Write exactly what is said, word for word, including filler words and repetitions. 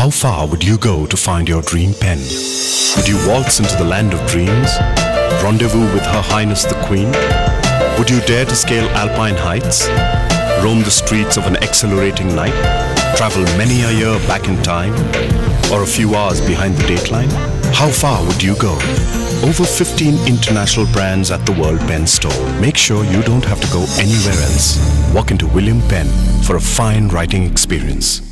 How far would you go to find your dream pen? Would you waltz into the land of dreams? Rendezvous with Her Highness the Queen? Would you dare to scale alpine heights? Roam the streets of an exhilarating night? Travel many a year back in time? Or a few hours behind the dateline? How far would you go? Over fifteen international brands at the World Pen Store. Make sure you don't have to go anywhere else. Walk into William Penn for a fine writing experience.